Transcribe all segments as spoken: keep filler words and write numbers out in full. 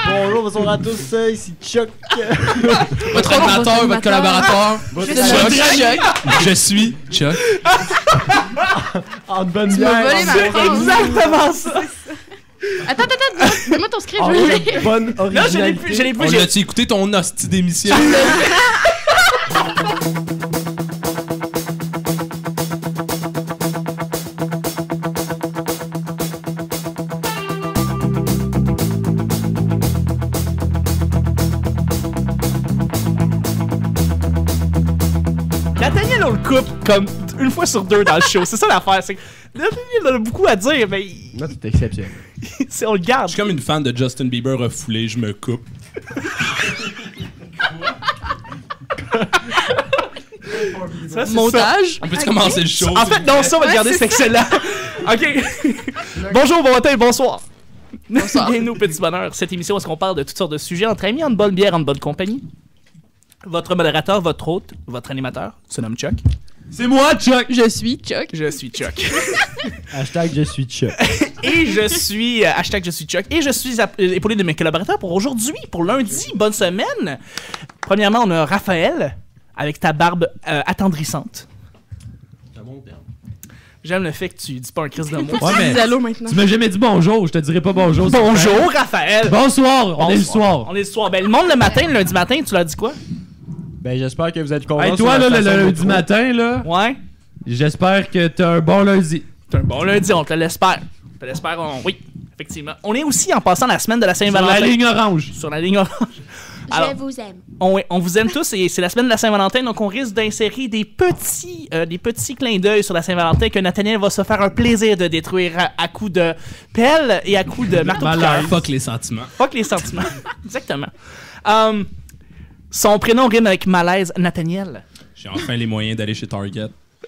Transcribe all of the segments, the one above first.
Bonjour, bonjour à tous, euh, ici Chuck. Votre animateur, votre collaborateur. Votre Chuck. Je suis Chuck. En bonne Tu bière. m'as volé en ma bonne- phrase. Exactement ça! Attends, attends, attends, donne-moi ton script, En je vais le lire. bonne Là, je l'ai originalité. plus, je l'ai On plus. j'ai- l'a-tu écouté ton hostie d'émission? Nathaniel, on le coupe comme une fois sur deux dans le show. C'est ça l'affaire. C'est que Nathaniel a beaucoup à dire, mais il- Là, c'est exceptionnel. c'est- on le garde. Je suis comme une fan de Justin Bieber refoulé, je me coupe. Ça, c'est ça. Montage. On peut-tu commencer le show? En fait, non, ça, on va le Ouais, garder, c'est c'est excellent. OK. Bonjour, bon matin, bonsoir. Bonsoir. Bienvenue au Petit Bonheur. Cette émission, où est-ce qu'on parle de toutes sortes de sujets entre amis, en bonne bière, en bonne compagnie. Votre modérateur, votre hôte, votre animateur, se nomme Chuck. C'est moi, Chuck. Je suis Chuck. Je suis Chuck. Hashtag je suis Chuck. Et je suis... euh, hashtag je suis Chuck. Et je suis app- euh, épaulé de mes collaborateurs pour aujourd'hui, pour lundi. Bonne semaine. Premièrement, on a Raphaël, avec ta barbe euh, attendrissante. C'est un bon terme. J'aime le fait que tu dis pas un crise de mot. Pourquoi tu dis allô maintenant? Tu m'as jamais dit bonjour, je te dirais pas bonjour. Bonjour, Raphaël. Bonsoir, on est le soir. On est le soir. Ben, le monde le matin, le lundi matin, tu l'as dit quoi? Ben, j'espère que vous êtes contents. Hey, sur toi, la là, le façon dont lundi on- matin, là, Ouais. j'espère que t'as un bon lundi. C'est un bon lundi, on te l'espère. On te l'espère, on- oui, effectivement. On est aussi en passant la semaine de la Sur Saint-Valentin. la ligne orange. Sur la ligne orange. Alors, Je vous aime. on, on vous aime tous et c'est la semaine de la Saint-Valentin, donc on risque d'insérer des petits, euh, des petits clins d'œil sur la Saint-Valentin que Nathaniel va se faire un plaisir de détruire à, à coups de pelle et à coups de marteau Malaise. piqueur. Fuck les sentiments. Fuck les sentiments. Exactement. Um, son prénom rime avec malaise, Nathaniel. J'ai enfin les moyens d'aller chez Target.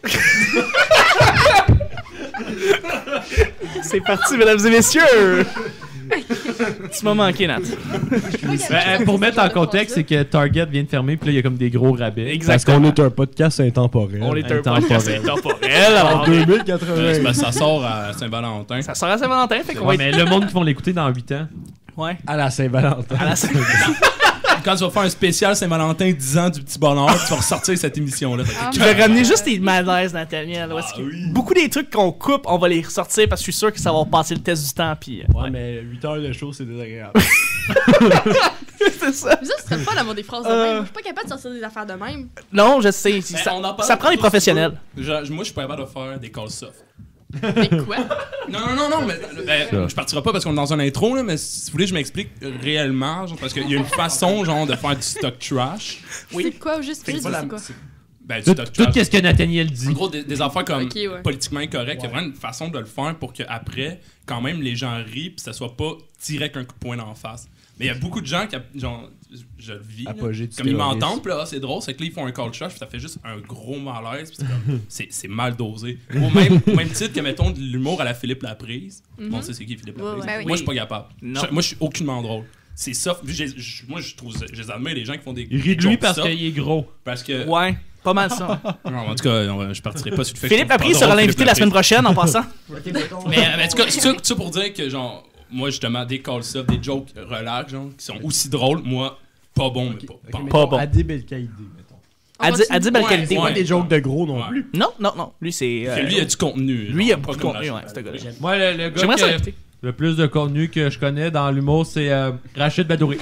C'est parti, mesdames et messieurs! Tu m'as manqué, Nat. Ben, euh, pour mettre en contexte, c'est que Target vient de fermer, puis là, il y a comme des gros rabais. Parce Exactement. qu'on est un podcast intemporel. On est un Intemporel. podcast intemporel. En Alors, deux mille C'est quatre-vingts. parce que ça sort à Saint-Valentin. ça sort à Saint-Valentin, fait qu'on va Ouais, être... mais le monde qui vont l'écouter dans huit ans. Ouais. À la Saint-Valentin. À la Saint- Quand tu vas faire un spécial Saint-Valentin dix ans du petit bonheur, tu vas ressortir cette émission-là. Ah, Je vais ramener juste tes malaises, Nathaniel. Où est-ce que- oui. Beaucoup des trucs qu'on coupe, on va les ressortir parce que je suis sûr que ça va passer le test du temps. Puis, euh, Ouais, ouais. mais huit heures de show, c'est désagréable. C'est ça. Mais ça, ce serait le fun d'avoir des phrases de Euh. même. Je suis pas capable de sortir des affaires de même. Non, je sais. c'est- Ben, ça, on en parle ça prend des tous, professionnels. tu vois. Je- moi, je suis pas capable de faire des calls soft. Mais quoi? Non, non, non, non, mais ben, je partirai pas parce qu'on est dans un intro, là, mais si vous voulez, je m'explique réellement, genre, parce qu'il y a une façon, genre, de faire du stock trash. Oui. C'est quoi? Juste, Fait que juste, pas la- c'est quoi? c'est- Ben, du Tout, stock tout trash. qu'est-ce que Nathaniel En dit. gros, des, des affaires comme Ok, ouais. politiquement incorrectes, il y a vraiment une façon de le faire pour qu'après, quand même, les gens rient puis ça soit pas direct un coup de poing d'en face. Mais il y a beaucoup de gens qui, genre, je le vis, là, Apogée du comme ils terrorisme. m'entendent, puis là, ah, c'est drôle, c'est que là, ils font un call trash, puis ça fait juste un gros malaise, puis c'est comme, c'est, c'est mal dosé. Au même, au même titre que, mettons, de l'humour à la Philippe Laprise. Bon, tu sais, c'est qui Philippe Ouais, Laprise? ouais. Ben oui. Moi, je suis pas capable. Non. Je- moi, je suis aucunement drôle. C'est soft. J'ai- je- Moi, je trouve, je les admire, les gens qui font des. Il rit de lui jokes parce soft, qu'il est gros. Parce que. Ouais, pas mal ça. Non, en tout cas, on- je partirai pas sur le fait que Philippe je trouve Laprise pas sera drôle, l'invité Philippe la semaine Laprise. prochaine en passant. Mais, mais en tout cas, c'est ça, ça pour dire que, genre, moi, justement, des calls soft, des jokes relax, genre, qui sont aussi drôles, moi, pas bon, mais pas, pas, Pas bon. Adib El-Kaïdé, mettons. On Adib continue. Adib El Ouais, qualité. C'est ouais. pas des jokes de gros non Ouais. plus. Non, non, non. Lui, c'est. Parce euh, que lui, il y a du contenu. lui, il y a genre, beaucoup de pas comme contenu, la ouais, chose. ce gars-là. Moi, le, le gars J'aimerais ça qui a l'inviter. le plus de contenu que je connais dans l'humour, c'est euh, Rachid Badouri.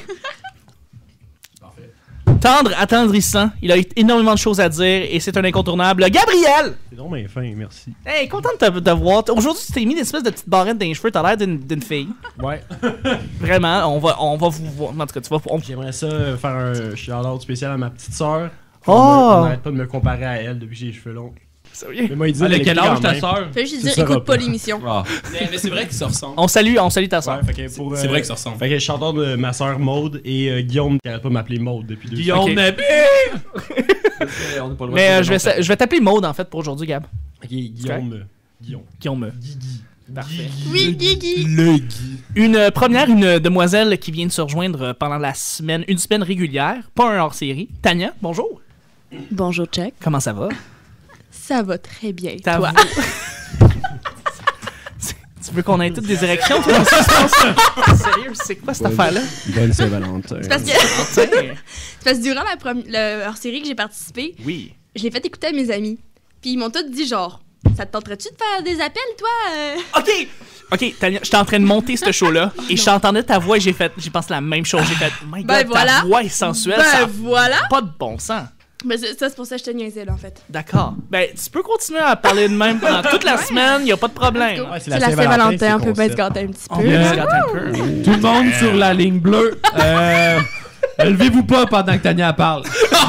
Tendre, attendrissant. Il a eu énormément de choses à dire et c'est un incontournable. Gabriel! C'est donc bien fin, merci. Hey, content de te de voir. Aujourd'hui, tu t'es mis une espèce de petite barrette dans les cheveux. T'as l'air d'une d'une fille. Ouais. Vraiment, on va, on va vous voir. En tout cas, tu vas. on- J'aimerais ça euh, faire un shout-out spécial à ma petite sœur. Oh! On n'arrête pas de me comparer à elle depuis que j'ai les cheveux longs. Sérieux? Mais moi, il dit Elle a elle quel écrit âge quand ta même. sœur? Fais juste Tu dire, sauras écoute pas pas. l'émission. Ah. Mais, mais c'est vrai qu'ils se ressemblent. On salue, on salue ta soeur. Ouais, fait que pour, C'est euh, vrai qu'ils se ressemblent. Fait que je chanteur de ma sœur Maude et euh, Guillaume qui arrête pas de m'appeler Maude depuis deux Guillaume Ok. Nabi! On n'est pas loin Mais de euh, dire je vais, non, sa- je vais t'appeler Maude en fait pour aujourd'hui, Gab. ans. Ok, Guillaume. euh, Guillaume. Guillaume. Guigui. Parfait. Oui, Guigui. Le Guy. Une euh, première, une demoiselle qui vient de se rejoindre euh, pendant la semaine, une semaine régulière, pas un hors-série. Tania, bonjour. Bonjour, Chuck. Comment ça va? Ça va très bien. Ta Toi. voix- tu Tu veux qu'on ait toutes des érections, toi? Qu'est-ce qui se passe? Sérieux, c'est quoi cette Ouais. affaire-là? Bonne Saint-Valentin. C'est parce que, Tiens. c'est parce que durant la prom- le hors-série que j'ai participé, Oui. je l'ai fait écouter à mes amis. Puis ils m'ont tous dit genre, ça te tenterait-tu de faire des appels, toi? euh? OK! OK, Tania, j'étais en train de monter ce show-là et j'entendais ta voix et j'ai fait, j'ai pensé la même chose. J'ai fait, my God, Ben voilà. ta voix est sensuelle, Ben ça a voilà! pas de bon sens. Ben c'est- ça, c'est pour ça que je te niaisais, là, en fait. D'accord. Ben, tu peux continuer à parler de même pendant toute la semaine, y a pas de problème. Ouais, C'est la Saint-Valentin, on peut pas se concept. gâter un petit On peu. peut Yeah. se gâter un peu. Tout le monde sur la ligne bleue. Euh, levez-vous pas pendant que Tania parle.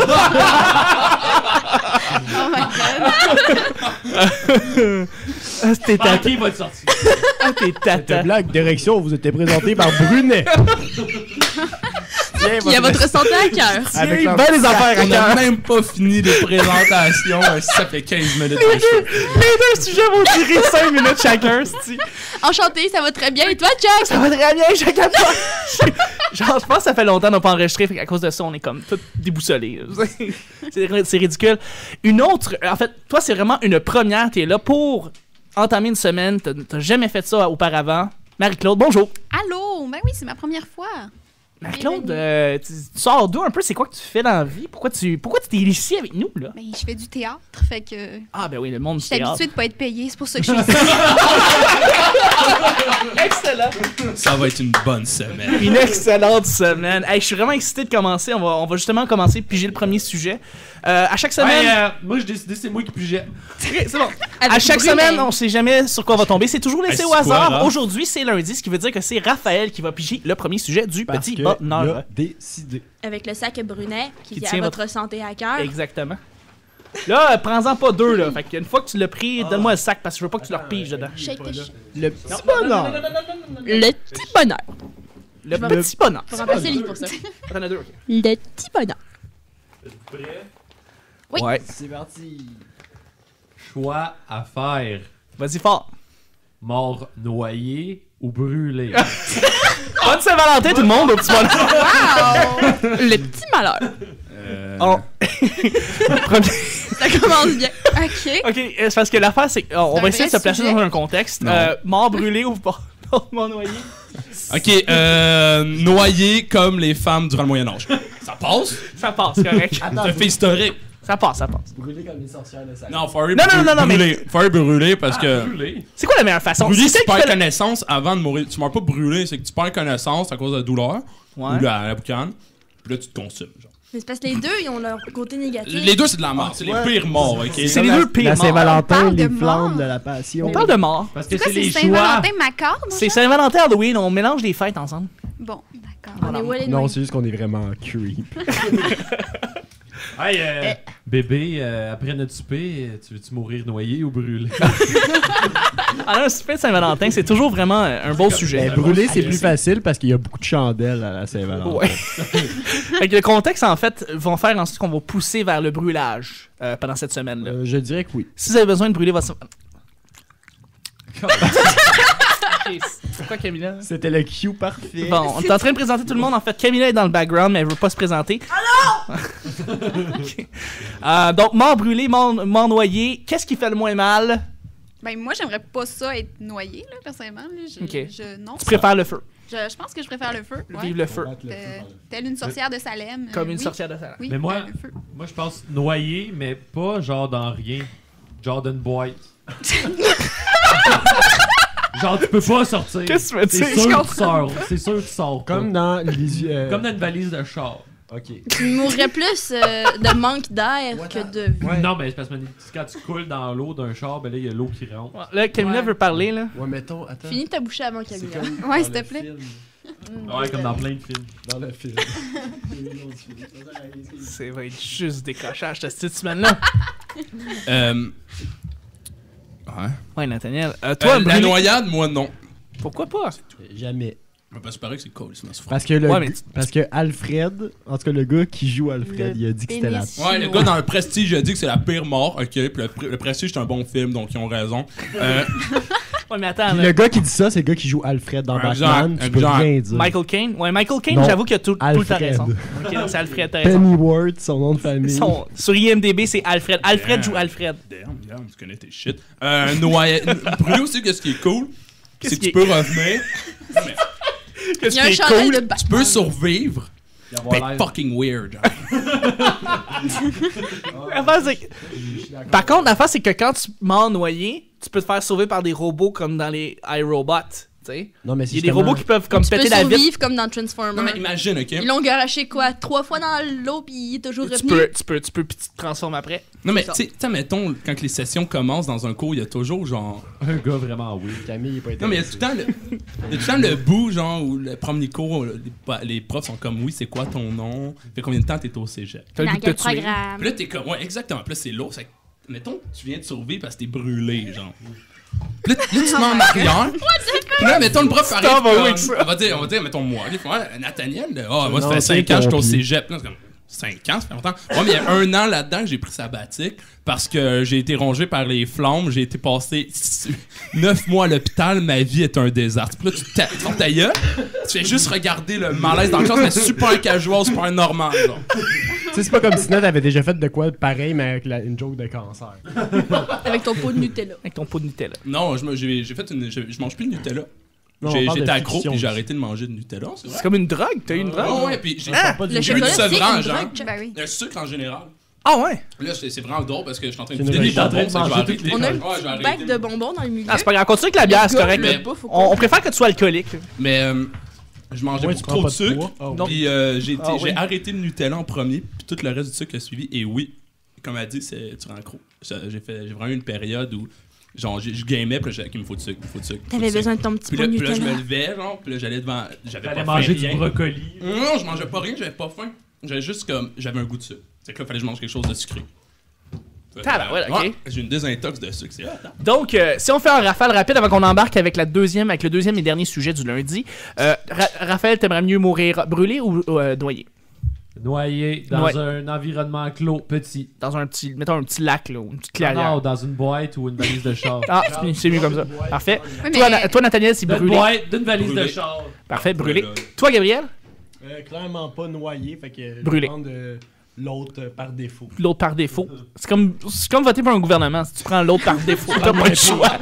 Oh my God. Ah, t'es Ah, tata. qui va te sortir? Ah, t'es Cette tata. blague d'érection vous était présentée par Brunet. Tiens, Il y a votre santé à cœur. Avec Tiens, leur- ben les affaires à On n'a cœur. même pas fini les présentations. euh, Ça fait quinze minutes de Les show. deux, les deux sujets vont durer cinq minutes chacun, c'ti. Enchanté, ça va très bien. Et toi, Chuck? Ça va très bien, chacun de toi. Genre, je pense que ça fait longtemps qu'on n'a pas enregistré, fait qu'à cause de ça, on est comme tout déboussolés. c'est, c'est ridicule. Une autre, en fait, toi, c'est vraiment une première. T'es là pour entamer une semaine. T'as, t'as jamais fait ça auparavant. Marie-Claude, bonjour. Allô? Ben oui, c'est ma première fois. Marie-Claude, euh, tu, tu sors d'où un peu? C'est quoi que tu fais dans la vie? Pourquoi tu pourquoi tu t'es ici avec nous, là? Ben, je fais du théâtre, fait que Ah, ben oui, le monde je du suis théâtre. habituée de pas être payée, c'est pour ça que je suis ici. Excellent! Ça va être une bonne semaine. Une excellente semaine. Hey, je suis vraiment excité de commencer. On va, on va justement commencer piger le premier sujet. Euh, à chaque semaine... Ouais, euh, moi, j'ai décidé, c'est moi qui pigeais. Ok, c'est bon. Avec À chaque Brunet. semaine, on sait jamais sur quoi on va tomber. C'est toujours laissé Hey, au c'est quoi, hasard. là? Aujourd'hui, c'est lundi, ce qui veut dire que c'est Raphaël qui va piger le premier sujet du Parce petit que bonheur. il a décidé. Avec le sac Brunet, qui, Qui tient tient votre santé à cœur. Exactement. Là, euh, prends-en pas deux, là. Fait qu'une fois que tu l'as pris, donne-moi le sac parce que je veux pas que tu le repiges dedans. Shake the shit. Le petit bonheur. Le petit bonheur. Le Je vais- petit bonheur. Faut remplacer le livre pour ça. T'en as deux, ok. Le petit bonheur. Oui. Ouais. C'est parti. Choix à faire. Vas-y fort. Mort noyé ou brûlé? Bonne Saint-Valentin, tout le monde, au petit bonheur. Wow! Le petit malheur. Oh. Premier- Ça commence bien. OK. Ok, euh, c'est parce que l'affaire, c'est qu'on on C'est va un essayer de se vrai placer sujet. dans un contexte. Non. Euh, mort brûlé ou pas? Mort noyé. Ok, euh, noyé comme les femmes durant le Moyen-Âge. Ça passe? Ça passe, correct. C'est un fait historique. Ça passe, ça passe. Brûlé comme les sorcières de salle. Non, faut aller Non, non, non, non, mais- brûler. Faut aller brûler parce que. Brûlé? C'est quoi la meilleure façon? Brûler, C'est tu celle qui perds fait le- connaissance avant de mourir. Tu meurs pas brûlé, c'est que tu perds connaissance à cause de la douleur Ouais. ou de la, la boucane. Puis là, tu te consumes. Genre. Mais c'est parce que les deux, ils ont leur côté négatif. Les deux, c'est de la mort. c'est ouais. les pires morts, ok? C'est les deux pires La morts. Saint-Valentin, On parle les de flammes mort. de la passion. On parle de mort. Parce que C'est quoi, c'est c'est les choix. Saint-Valentin Macard? mon C'est chat? Saint-Valentin, Halloween, on mélange des fêtes ensemble. Bon, d'accord. On est où les Non, c'est juste qu'on est vraiment creep. Hey, euh, bébé, euh, après notre souper, euh, tu veux-tu mourir noyé ou brûlé? Alors, un souper de Saint-Valentin, c'est toujours vraiment euh, un beau sujet. Ben, brûler, c'est plus facile parce qu'il y a beaucoup de chandelles à la Saint-Valentin. Ouais. Fait que le contexte, en fait, vont faire ensuite qu'on va pousser vers le brûlage euh, pendant cette semaine-là. Euh, je dirais que oui. Si vous avez besoin de brûler votre... Ok, c'est quoi Camilla? C'était le cue parfait. Bon, on est en train de présenter tout le monde. En fait, Camilla est dans le background, mais elle veut pas se présenter. Allô? euh, donc, mort brûlé, mort, mort noyé. Qu'est-ce qui fait le moins mal? Ben, moi, j'aimerais pas ça être noyée, là, personnellement. Là. Je, Ok. je- non. Tu préfères le feu. Je, je pense que je préfère le feu. Ouais. Vive le feu. Euh, telle une sorcière de Salem. euh, Comme une oui. sorcière de salade. Oui, Mais moi- euh, le feu. Moi, je pense noyé, mais pas genre dans rien. Genre d'une boîte. Genre, tu peux pas sortir. Qu'est-ce que tu veux C'est dire? sûr que tu sors. C'est sûr que tu sors. pas. Comme dans les... euh, Comme dans une valise de char. Ok. Tu mourrais plus euh, de manque d'air que de vie. Ouais. Non, mais c'est parce que quand tu coules dans l'eau d'un char, ben là, il y a l'eau qui rentre. Ouais, Là, Camilla Ouais. veut parler, là. Ouais, mettons, attends. Finis de te boucher avant C'est Camilla. comme Ouais, dans s'il te le plaît. film. Ouais, comme dans plein de films. Dans le film. C'est va être juste décrochage, cette semaine-là. Euh, Ouais. Ouais, Nathaniel. Euh, toi, Euh, la brûler- noyade, moi, non. Pourquoi pas? Jamais. Mais parce que c'est pareil que c'est cool, c'est ma souffrance. Parce que, le Ouais, mais gu- tu- parce que Alfred, en tout cas le gars qui joue Alfred, Le il a dit que c'était la... pénis. Ouais, le gars dans le Prestige a dit que c'est la pire mort, ok. Puis le, Pr- le Prestige, c'est un bon film, donc ils ont raison. Euh, Ouais, mais attends, Puis là. le gars qui dit ça, c'est le gars qui joue Alfred dans Exact, Batman. Tu peux exact. rien dire. Michael Caine. Ouais, Michael Caine, Non, j'avoue qu'il a tout, tout le temps Alfred. raison. Ok, donc c'est Alfred, t'as raison. Pennyworth, son nom de famille. Son- sur I M D B, c'est Alfred. Alfred Yeah. joue Alfred. Damn, damn, tu connais tes shit. Euh, noyade. Brûler aussi, qu'est-ce qui est cool? Qu'est-ce c'est que qui tu est- peux revenir, Il y a un chandail de Batman. tu peux survivre, Il va avoir mais l'air- fucking weird. genre. L'affaire, c'est que- Par contre, l'affaire, c'est que quand tu mens noyé, tu peux te faire sauver par des robots comme dans les iRobots. Tu sais? Non, mais Il y a des robots qui peuvent comme Tu peux péter la vitre. survivre comme dans Transformers. Non, mais imagine, ok? Ils l'ont garoché quoi? Trois fois dans l'eau, puis il est toujours Tu revenu. peux, tu peux, tu peux, puis tu te transformes après. Non, mais C'est tu sais, mettons, quand les sessions commencent dans un cours, il y a toujours genre. Un gars vraiment weird. Camille est pas Non, mais il y a tout le temps le, il y a tout le, temps le bout, genre, où le premier cours, les, pa- les profs sont comme, oui, c'est quoi ton nom? Fait combien de temps t'es au cégep? T'as le Dans goût de quel te tuer. programme? Puis là, t'es comme, ouais, exactement. Puis là, c'est lourd. C'est que, mettons, tu viens de survivre parce que t'es brûlé, genre. Puis là, là, tu te mets en arrière. Puis là, mettons, le prof arrive. Stop, comme- oui, ça. on va dire, on va dire, mettons, moi. Des fois, Nathaniel, ah, moi, ça Non, fait c'est cinq ans que je suis au pompier. cégep. Là, c'est comme, cinq ans, ça fait longtemps. Ouais, mais il y a un an là-dedans que j'ai pris sabbatique parce que j'ai été rongé par les flammes. J'ai été passé neuf mois à l'hôpital. Ma vie est un désastre. Puis là, tu ta- tu fermes ta gueule, tu fais juste regarder le malaise dans le classe, mais super casual, super normal, genre. Tu sais, c'est pas comme si Ned avait déjà fait de quoi pareil, mais avec la- une joke de cancer. Avec ton pot de Nutella. Avec ton pot de Nutella. Non, je me- j'ai j'ai fait une. Je, je mange plus de Nutella. Non, J'ai- on parle de J'étais accro, fiction puis j'ai ici. arrêté de manger de Nutella, c'est vrai. C'est comme une drogue. T'as eu une drogue? Ah ouais, puis j'ai Ah, Pas du Le J'ai eu chocolat, du c'est sevrage, une genre. drogue. Ben oui. le sucre en général. Ah ouais? Là, c'est c'est vraiment drôle parce que je suis en train de C'est vider une les région. bonbons, ça, je vais Manger toutes arrêter. les- On a un Ouais, je vais petit arrêter. bac de bonbons dans le milieu. Ah, c'est pas grave. Continue avec la bière, c'est Gars, correct. le mais- bouffe, faut On, on qu'on- préfère que tu sois alcoolique. Mais euh, je mangeais Ouais, tu beaucoup prends trop de pas de sucre. poids. Oh. Non. Puis euh, j'ai été- Ah j'ai oui. arrêté le Nutella en premier, puis tout le reste du sucre a suivi. Et oui, comme elle dit, c'est tu rends accro. J'ai fait- j'ai vraiment eu une période où genre j'ai- je gamais, puis là, j'ai- il me faut du sucre, il me faut du sucre. il me faut T'avais du sucre. besoin de ton petit Puis pot là, de puis là, je me Nutella. levais, genre, puis là, j'allais devant. J'avais pas Fallait faim, manger rien. du brocoli. Non, je mangeais pas rien, j'avais pas faim. J'avais juste comme. J'avais un goût de sucre. C'est que là, il fallait que je mange quelque chose de sucré. Tabarouette, ok. Ouais, j'ai une désintox de sucre, c'est hot, hein? Donc, euh, si on fait un rafale rapide avant qu'on embarque avec la deuxième, avec le deuxième et dernier sujet du lundi, euh, Ra- Raphaël, t'aimerais mieux mourir brûlé ou euh, noyé? Noyé dans Ouais. un environnement clos, petit. Dans un petit, mettons un petit lac, là, ou une petite Non, clairière. dans une boîte ou une valise de char. Ah, c'est mieux- c'est mieux comme ça. Parfait. Oui, mais Toi, Na- toi, Nathaniel, c'est D'une brûlé. boîte, d'une valise Brûlé. de char. Parfait, brûlé. Ouais, là. Toi, Gabriel? Euh, clairement pas noyé, fait que je Brûlé. vais prendre euh, l'autre euh, par défaut. L'autre par défaut. C'est comme, c'est comme voter pour un gouvernement. Si tu prends l'autre par défaut, t'as pas le choix.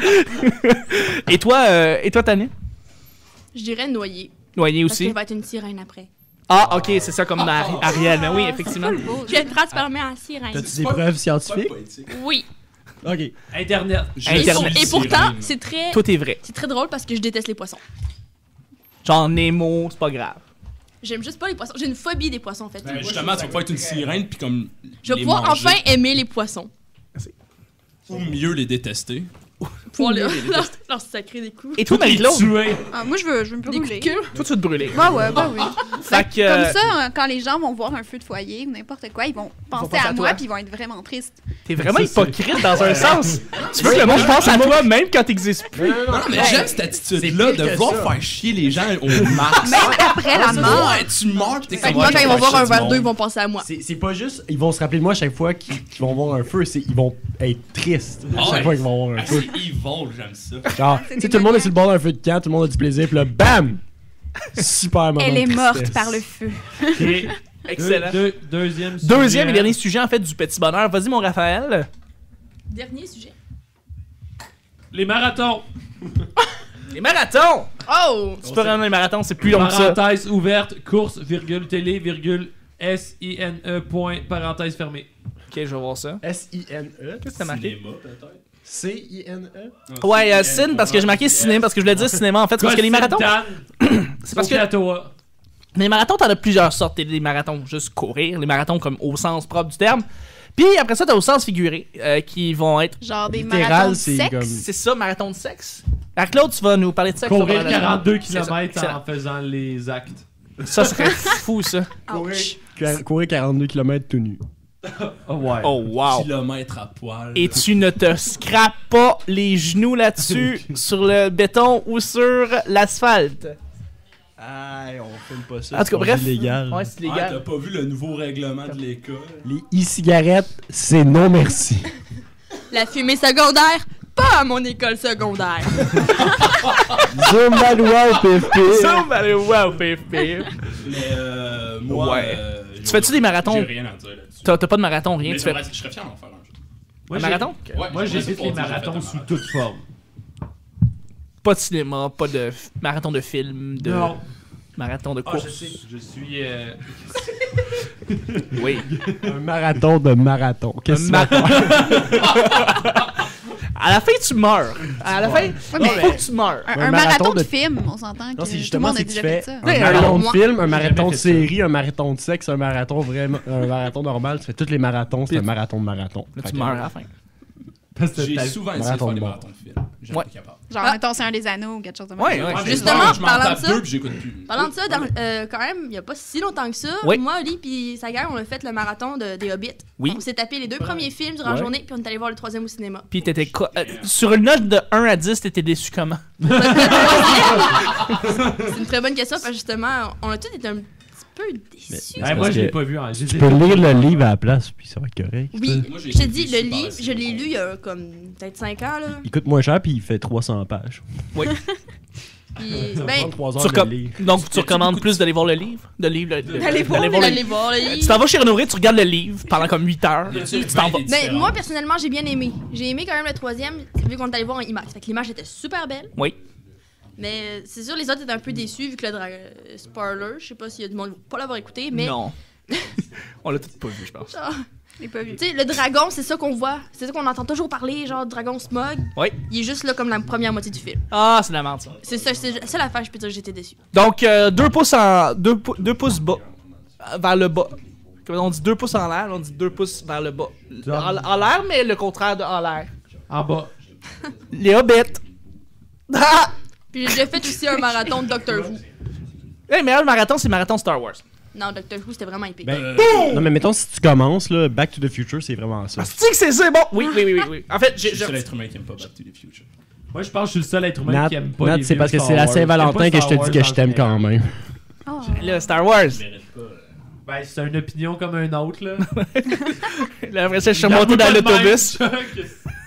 et toi, euh, et toi, Tania? Je dirais noyer. Noyé Parce aussi. qu'il va être une sirène après. Ah, ok, c'est ça comme dans Ari- Ariel. Mais oui, effectivement. Je vais être transformée en sirène. T'as-tu des pas- preuves Pas scientifiques? poétique. Oui. Ok. Internet. Je Et, Internet. pour- suis et pourtant, sirène. c'est très, Tout est vrai. c'est très drôle parce que je déteste les poissons. Genre Nemo, c'est pas grave. J'aime juste pas les poissons. J'ai une phobie des poissons en fait. Ben, justement, tu vas pas être une sirène, puis comme. Je vais les pouvoir manger. enfin aimer les poissons. Ou mieux les détester. Pour leur, leur, leur sacrer des coups. Et toi, Les Marie-Claude? tuer. Ah, moi, je veux, je veux me Des coups brûler. de queue. Toi, tu vas te brûler. Bah ouais, bah oui. Fait que, euh, Comme ça, euh, quand les gens vont voir un feu de foyer ou n'importe quoi, ils vont penser penser à à, toi. moi puis ils vont être vraiment tristes. t'es vraiment Ça, c'est- hypocrite dans un sens. Tu veux que le monde pense à toi même quand t'existes plus. Non, non, Non, non, mais j'aime cette attitude-là c'est de pire que vouloir ça. faire chier les gens au max. Même après la mort. Ouais, tu meurs, pis t'es Fait comme. que moi, ouais, quand je ils vont vais voir faire un chier verre du d'eau, ils monde. vont penser à moi. C'est c'est pas juste, ils vont se rappeler de moi à chaque fois qu'ils qu'ils vont voir un feu, c'est ils vont être tristes à Ah chaque ouais. fois qu'ils vont voir un Ah, feu. c'est evil, j'aime ça. Genre, C'est tu sais, des tout le monde est manières. sur le bord d'un feu de camp, tout le monde a du plaisir, puis là, bam! Super moment Elle de est morte tristesse. par le feu. Et Excellent. deux- deux- deuxième Deuxième sujet. et dernier sujet, en fait, du petit bonheur. Vas-y, mon Raphaël. Dernier sujet. Les marathons. Les marathons! Oh! Tu peux rendre les marathons, c'est plus long que ça. Parenthèse ouverte, course, virgule, télé, virgule, S I N E, point, parenthèse fermée. Ok, je vais voir ça. S I N E. Qu'est-ce que t'as marqué? Cinéma, peut-être. C I N E. Ouais, euh, cine, parce que j'ai marqué cinéma, parce que je voulais dire cinéma, en fait. C'est parce que les marathons, c'est parce que Ottawa. les marathons, t'en as plusieurs sortes. T'as des marathons juste courir, les marathons comme au sens propre du terme. Puis après ça, t'as au sens figuré, euh, qui vont être. Genre des Littéral, marathons de c'est sexe. comme- C'est ça, marathon de sexe. Alors Claude, tu vas nous parler de sexe. Courir pendant la- quarante-deux C'est ça, kilomètres excellent. en faisant les actes. Ça serait fou, ça. Courir, Ouch. qua- courir quarante-deux kilomètres tout nu. Oh ouais. Oh, wow. Kilomètres à poil. Et tu ne te scrapes pas les genoux là-dessus, sur le béton ou sur l'asphalte. Aïe, on filme pas ça. En tout cas, bref. Illégal. Ouais, c'est Ah, légal. t'as pas vu le nouveau règlement de l'école? Les e-cigarettes, c'est non merci. La fumée secondaire, pas à mon école secondaire. Zoom man wow, pif pif. Ça, allez, wow, pif, pif. Mais euh, moi. Ouais. euh, Tu fais-tu des marathons? J'ai rien à dire là-dessus. T'as t'as pas de marathon, rien. Mais Tu fais j'aimerais- je serais fier d'en faire un jour. Moi, un j'ai- marathon? Ouais, Moi, j'aimerais ça j'évite pour les dire que j'ai fait marathons un sous marathon. toute forme. Pas de cinéma, pas de f- marathon de film, de Non. marathon de Ah, course. je sais. Je suis. euh, Oui. Un marathon de marathon. Qu'est-ce que Un tu vas faire? À la fin, tu meurs. À la fin, Ouais, il mais faut que tu meurs. un, Un un marathon marathon de de- film, on s'entend que Non, c'est tout le justement monde a c'est que tu déjà fais fait ça. un Ouais, marathon de moi, film, un j'ai marathon jamais de fait ça. série, un marathon de sexe, un marathon vraiment, un marathon normal. Tu fais tous les marathons, c'est Puis- un marathon de marathon. Là, Fait tu que- meurs à la fin. Parce que J'ai t'as- souvent essayé de Marathon faire de des mort. marathons de film. J'ai Ouais. pas capable. Genre, Ah. mettons, c'est un des anneaux ou quelque chose de même. Ouais, ouais. Justement, je m'en parlant de tape ça- deux puis j'écoute plus. Parlant de ça, dans, euh, quand même, il n'y a pas si longtemps que ça, Oui. moi, Oli puis sa gang, on a fait le marathon de, des Hobbits. Oui. On s'est tapé les deux premiers films durant la Ouais. journée, puis on est allé voir le troisième au cinéma. Puis t'étais co- euh, sur une note de un à dix, t'étais déçu comment? C'est une très bonne question, parce que justement, on a tous été un petit peu déçus. Mais- Ouais, c'est moi, parce je l'ai que pas vu. Hein. Je les Tu ai peux pas lire vus. le livre à la place, puis ça va être correct. Oui, Moi, j'ai je te été dis, déçu le par livre, la je l'ai série. lu il y a comme peut-être cinq ans, là. Il coûte moins cher, puis il fait trois cents pages. Puis, Ça va ben, prendre trois Tu heures de recomm- lire. Donc, tu recommandes plus d'aller voir le livre? De lire le, le- d'aller voir, d'aller mais le- d'aller voir le Tu livre. t'en vas chez Renaud, tu regardes le livre pendant comme huit heures. Y a-t-il Tu t'en bien vas. des Ben, différences? moi, personnellement, j'ai bien aimé. J'ai aimé quand même le troisième, vu qu'on est allé voir en IMAX. Fait que l'image était super belle. Oui. Mais euh, c'est sûr, les autres étaient un peu déçus, vu que le dra- euh, spoiler, je sais pas s'il y a du monde qui va pas l'avoir écouté, mais. Non. On l'a tout pas vu, je pense. Genre, Je l'ai pas vu. tu sais, le dragon, c'est ça qu'on voit. C'est ça qu'on entend toujours parler, genre dragon smog. Oui. Il est juste là comme la première moitié du film. Ah, c'est de la merde, ça. C'est ça, c'est la seule affaire, je peux dire que j'étais déçu. Donc, euh, deux pouces en. Deux, pou- deux pouces bas. euh, Vers le bas. Comme on dit deux pouces en l'air, on dit deux pouces vers le bas. En, en l'air, mais le contraire de en l'air. En bas. Les hobbits. Ah! Puis j'ai fait aussi un marathon de Doctor Who. Le meilleur marathon, c'est marathon Star Wars. Non, Doctor Who, c'était vraiment épique. Ben, non, mais mettons, si tu commences, là, Back to the Future, c'est vraiment ça. Ah, c'est que c'est ça, bon. Oui, oui, oui, oui, oui. En fait, Je j'ai. suis le j'ai- seul être humain qui aime pas Back to the Future. Moi, je pense que je suis le seul être humain Nat, qui aime pas Nat, les c'est parce que vieux c'est la Star Wars. Saint-Valentin J'aime que pas je te Star dis que Wars je en t'aime quand général. même. Oh. Là, Star Wars. Je mérite pas. euh, Ben, c'est une opinion comme un autre, là. Là, après ça, je suis Regarde-moi remonté dans pas de même, l'autobus. Chuck.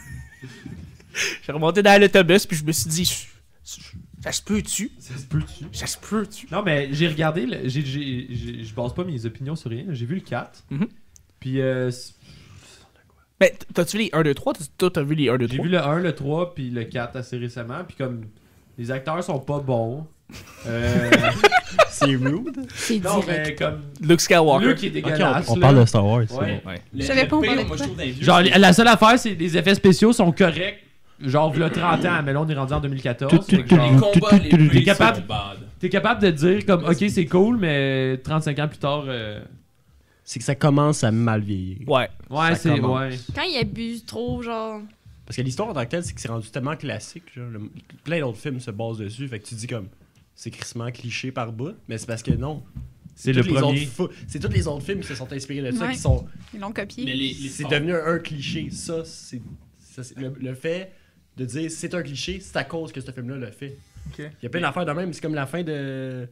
Je suis remonté dans l'autobus, puis je me suis dit. Ça se peut-tu? Ça se peut-tu? Ça se peut-tu? Non, mais j'ai regardé, le- j'ai- j'ai- j'ai- je base pas mes opinions sur rien. J'ai vu le quatre. Mhm. Puis euh, c'est- Ben, t'as-tu vu les un, deux, trois? Toi, t'as vu les un, deux, j'ai trois? vu le un, le trois, puis le quatre assez récemment. Puis comme les acteurs sont pas bons. Euh, C'est rude. C'est non, direct. mais comme. Luke Skywalker. Luke est Ok, dégueulasse. on, on là. parle de Star Wars. c'est Ouais. bon. Ouais. Le- Je savais le pas, on pire, parlait de moi, je quoi. trouve dans les vieux, Genre, c'est- la seule affaire, c'est que les effets spéciaux sont corrects. Genre, v'là trente ans, mais là, on est rendu en deux mille quatorze. Tout, fait que tout, genre, les combats, les T'es prix capable- sont bad. T'es capable de dire, comme, ok, c'est cool, mais trente-cinq ans plus tard. euh, C'est que ça commence à mal vieillir. Ouais. Ouais, Ça c'est. commence. Ouais. Quand il abuse trop, genre. Parce que l'histoire en tant que telle, c'est que c'est rendu tellement classique. Genre, le- plein d'autres films se basent dessus. Fait que tu dis comme. C'est crissement cliché par bout. Mais c'est parce que non. C'est le tous les autres premier. fo- C'est tous les autres films qui se sont inspirés de ça Ouais. qui sont. Ils l'ont copié. Mais les, les C'est Star- devenu un, un cliché. Ça, c'est. ça, c'est- le, le fait de dire c'est un cliché, c'est à cause que ce film-là le fait. Ok. Il y a plein d'affaires de même. C'est comme la fin de.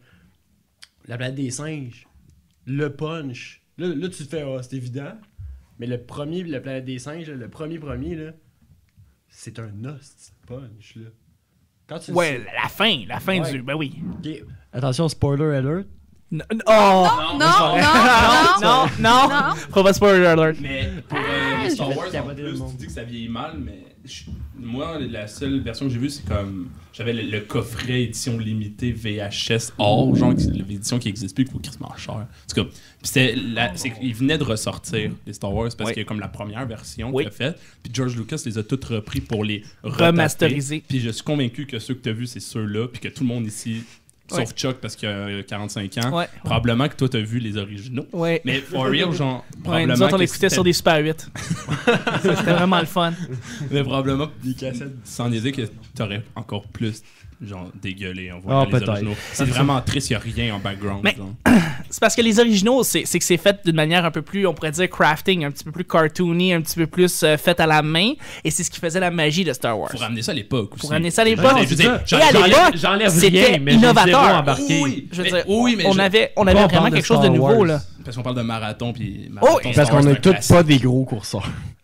La planète des singes. Le punch. Là, là tu te fais, ah, c'est évident. Mais le premier, la planète des singes, là, le premier premier, là, c'est un hostie de punch. Là. Quand tu le Ouais, sais- la fin, la fin Ouais. du. Ben oui. Ok. Attention, spoiler alert. N- n- Oh! Non, non, non, non, non, non. Faut pas spoiler alert. Mais pour euh, les Star je vais Wars, en capoter le plus, monde. tu dis que ça vieillit mal, mais je- moi, la seule version que j'ai vue, c'est comme. J'avais le, le coffret édition limitée V H S or, genre, qui- l'édition qui existe plus, qui coûte quasiment cher. En tout cas, puis c'était. la- c'est qu'ils venaient de ressortir, les Star Wars, parce Oui. qu'il y a comme la première version Oui. qu'il a faite. Puis George Lucas les a toutes repris pour les Remasteriser. retaper. Puis je suis convaincu que ceux que tu as vus, c'est ceux-là, puis que tout le monde ici. Ouais. Sauf Chuck parce qu'il a quarante-cinq ans. Ouais. Probablement que toi t'as vu les originaux. Ouais. Mais for real, genre. Ouais, probablement nous autres, on que l'écoutait c'était- sur des Super huit. C'était vraiment le fun. Mais probablement, Des cassettes. sans dire que t'aurais encore plus, genre, dégueulé en voyant Ah, les peut-être. originaux. C'est vraiment triste, y a rien en background. Mais- genre. C'est parce que les originaux, c'est c'est que c'est fait d'une manière un peu plus, on pourrait dire, crafting, un petit peu plus cartoony, un petit peu plus euh, fait à la main. Et c'est ce qui faisait la magie de Star Wars. Faut ramener ça à l'époque aussi. Pour ramener ça à l'époque. Je veux dire, c'est Et à ça. l'époque, J'enlève- J'enlève c'était rien, mais j'ai innovateur. zéro embarqué. Oui, Je veux mais- dire, oui, mais on, je- avait, on Pas avait on vraiment parle de quelque chose de Star nouveau, Wars. là. Parce qu'on parle de marathon, puis Oh, marathon Parce Star Wars, qu'on c'est est un tous classique. pas des gros courseurs.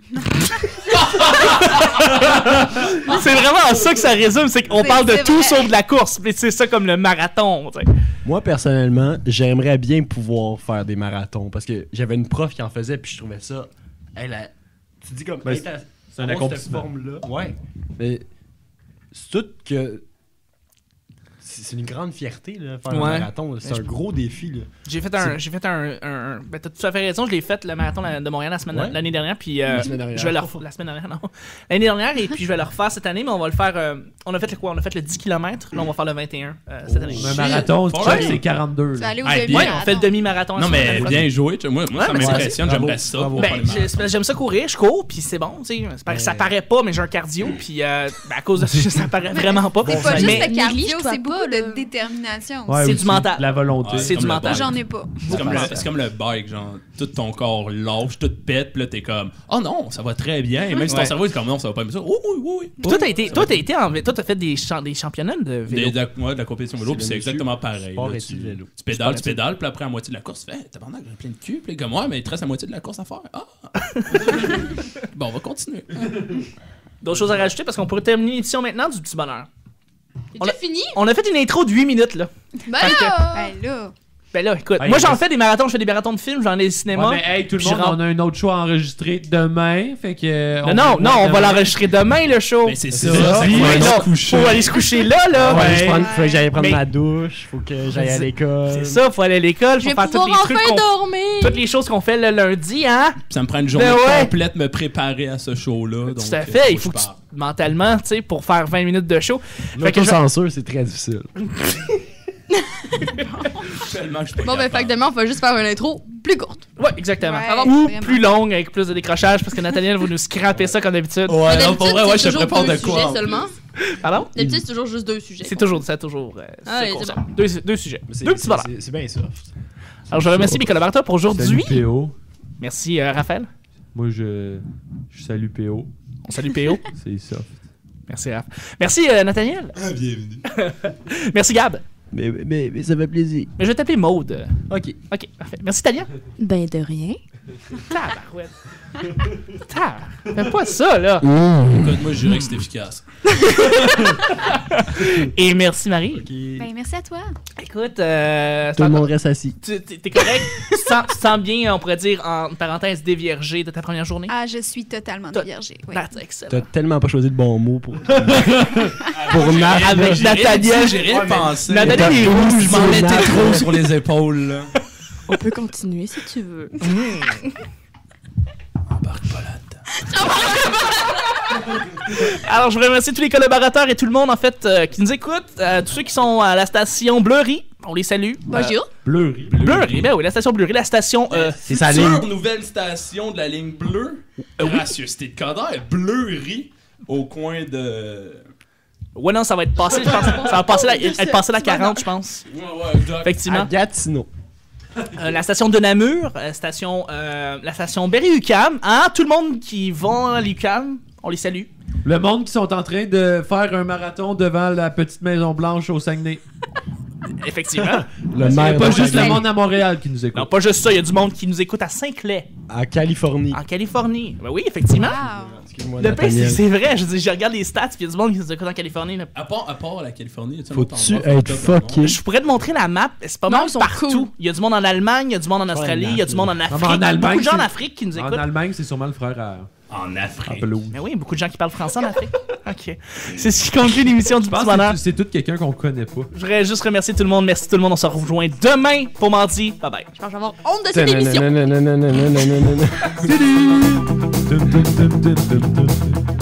C'est vraiment ça que ça résume, c'est qu'on C'est- parle de c'est tout vrai. sauf de la course. Mais c'est ça comme le marathon, tu sais. Moi, personnellement, j'aimerais bien pouvoir faire des marathons. Parce que j'avais une prof qui en faisait, puis je trouvais ça. Elle a... Tu dis comme. Ben, hey, t'as- c'est un avoir cette accomplissement. forme-là. Ouais. Mais c'est tout que. c'est c'est une grande fierté, là, faire Ouais. un marathon. là. C'est Mais un je- gros défi, là. J'ai fait un. J'ai fait un. un, un- ben, t'as tout à fait raison, je l'ai fait le marathon de Montréal la semaine Ouais. l'année dernière, puis euh, La semaine dernière. je vais le refaire. La semaine dernière, non. L'année dernière, et puis je vais le refaire cette année, mais on va le faire. euh, on a fait le quoi On a fait le dix kilomètres, là on va faire le vingt et un euh, cette année. Un marathon, Bon, Chuck, ouais. c'est quarante-deux. Tu vas là. aller au Ah, demi. bien, Ouais, on fait le demi-marathon. Non, la mais semaine bien joué. tu sais, Moi, moi Ouais, ça mais c'est- m'impressionne. bravo, J'aimerais ça. bravo. pour faire Ben, les j'ai- marathons. j'aime ça courir, je cours, puis c'est bon, tu sais. C'est pas- Ça paraît pas, mais j'ai un cardio, puis euh, ben, à cause de ça, ça paraît vraiment pas. C'est pas Mais- juste mais le cardio, néglige-toi c'est beaucoup pas, là. de détermination. Ouais, c'est aussi, du mental. La volonté. Ouais, c'est comme du le mental. bike. J'en ai pas. C'est comme, le- c'est comme le bike, genre, tout ton corps lâche, tout pète, pis là, t'es comme, oh non, ça va très bien. Et même si ton Ouais. cerveau est comme, non, ça va pas bien ça. Oui, oui, oui, oui. Toi, t'as été, toi, t'as été en, toi, t'as fait des, champ- des championnats de vélo. Des- de, la, ouais, de la compétition vélo, C'est puis le c'est monsieur. exactement pareil. Sport là. et tu, du vélo. tu pédales, tu pédales, puis après, à moitié de la course, tu fais, hey, tabarnak, j'ai plein de cul. Puis comme, ouais, mais il te reste la moitié de la course à faire. Ah! Bon, on va continuer. D'autres choses à rajouter parce qu'on pourrait terminer l'émission maintenant du petit bonheur. C'est On déjà fini? On a fait une intro de huit minutes, là. Ben Fait que- là! Ben là. Ben là, écoute, Ouais, moi il j'en reste- fais des marathons, je fais des marathons de films, j'en ai au cinéma. Ouais, mais hey, tout le Puis monde, je rentre- on a un autre show à enregistrer demain. Fait que. euh, non, non, peut- non, on va demain. l'enregistrer demain, le show. Mais c'est C'est ça, ça. c'est Oui, qu'on va Mais aller non, se coucher. faut aller se coucher là, là. Faut, aller Ouais. se prendre- faut que j'aille prendre Mais- ma douche, faut que j'aille à C'est- l'école. C'est ça, faut aller à l'école, Je faut vais faire tous pouvoir les trucs enfin qu'on... dormir! Toutes les choses qu'on fait le lundi, hein. Puis ça me prend une journée Ben ouais. complète me préparer à ce show-là. donc, Tout à euh, fait, il faut que que je tu, parte. mentalement, tu sais, pour faire vingt minutes de show. Fait que je- L'autocensure, c'est très difficile. Tellement que je suis pas Bon, ben, fait que capable. demain, on va juste faire une intro plus courte. Ouais, exactement. Ouais, Ou vraiment. plus longue, avec plus de décrochage, parce que Nathaniel va nous scraper ça comme d'habitude. Ouais, non, D'habitude, pour vrai, ouais, je c'est te toujours prépare deux de quoi. sujets en plus. seulement. Pardon? D'habitude, c'est toujours juste deux sujets. C'est toujours, ça a toujours... euh, Ah, c'est ouais, con, c'est ça. bon. Deux, deux sujets. Mais c'est- Deux petits c'est- bonheurs. c'est- C'est bien soft. Alors, je remercie mes collaborateurs pour aujourd'hui. Salut P O. Merci, euh, Raphaël. Moi, je, je salue P O. On salue P O. C'est soft. Merci, Raph. Merci, euh, Nathaniel. Ah, bienvenue. Merci, Gab. Mais, mais, mais ça fait plaisir. Mais je vais t'appeler Maude. Ok. Ok, parfait. Merci, Talia. Ben, de rien. Tabarouette. Tab. Fais pas ça, là. Écoute, moi, je dirais que c'est efficace. Et merci, Marie. Ben, merci à toi. Écoute, euh, Tout le monde reste assis. tu- t'es t'es correct? tu, te sens, tu te sens bien, on pourrait dire, en parenthèse, déviergé de ta première journée? Ah, je suis totalement T'as- déviergée. Oui. That's excellent. T'as tellement pas choisi de bons mots pour. pour Nat. Avec J'ai rien Nathaniel. dit, J'ai rien pensé. Nathaniel est Je rouge. m'en mettais Nat. trop sur les épaules, là. On peut continuer si tu veux. Embarque pas là-dedans. Alors, je voudrais remercier tous les collaborateurs et tout le monde, en fait, euh, qui nous écoute. Euh, tous ceux qui sont à la station Bleury, on les salue. Bonjour. Bleury. Bleury, ben oui, la station Bleury, la station... Euh, C'est sa Future ligne. nouvelle station de la ligne bleue. Gracieuseté de Coder, Bleury, au coin de. ouais, non, ça va être passé, je pense. Ça va passer la, être passé la quarante, je pense. Ouais, ouais, exact. Effectivement. À Gatineau. Euh, la station de Namur, euh, station, euh, la station Berry-UQAM. Hein? Tout le monde qui va à l'UQAM, on les salue. Le monde qui sont en train de faire un marathon devant la petite Maison Blanche au Saguenay. Effectivement. Le Il n'y a maire pas de juste le Saguenay. monde à Montréal qui nous écoute. Non, pas juste ça, il y a du monde qui nous écoute à Saint-Clair, À Californie. en Californie. Ben oui, effectivement. Wow. Excuse-moi, Le pire, c'est Nathaniel. c'est vrai, je dis, je regarde les stats, puis il y a du monde qui nous écoute en Californie. là. À part, à part la Californie, tu sais, Faut-tu un autre endroit être fucked up, fucké? non? Je pourrais te montrer la map, c'est pas Non, mal ils sont partout. cool. Il y a du monde en Allemagne, il y a du monde en Australie, il y a du monde en Afrique. mais en Allemagne, beaucoup de gens en c'est- Afrique qui nous En écoutent. Allemagne, c'est sûrement le frère à, En à Afrique. Pelouse. Mais oui, beaucoup de gens qui parlent français en Afrique. Ok. C'est ce qui conclut l'émission du Je petit pense bonheur. que c'est c'est tout quelqu'un qu'on connaît pas. Je voudrais juste remercier tout le monde. Merci tout le monde. On se rejoint demain pour mardi. Bye bye. Je pense que je vais avoir honte de cette émission. Nananananananananananana. Dum, dum, dum, dum, dum, dum.